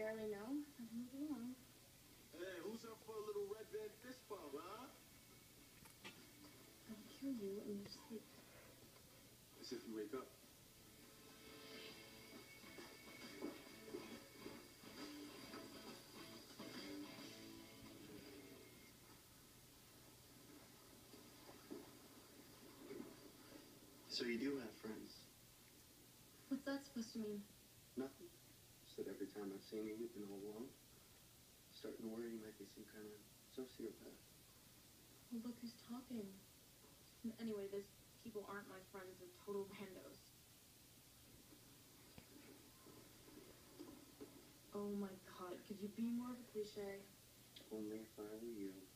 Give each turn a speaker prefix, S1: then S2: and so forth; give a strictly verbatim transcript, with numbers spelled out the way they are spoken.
S1: barely know. Let's move along.
S2: Hey, who's up for a little red band fist bump, huh?
S1: I'll kill you in your sleep.
S2: As if you wake up.
S3: So you do have friends?
S1: What's that supposed to mean?
S3: Nothing. Just that every time I've seen you, you've been all alone. Starting to worry you might be some kind of sociopath.
S1: Well, look who's talking. Anyway, those people aren't my friends. They're total randos. Oh my god, could you be more of a cliche?
S3: Only if I were you.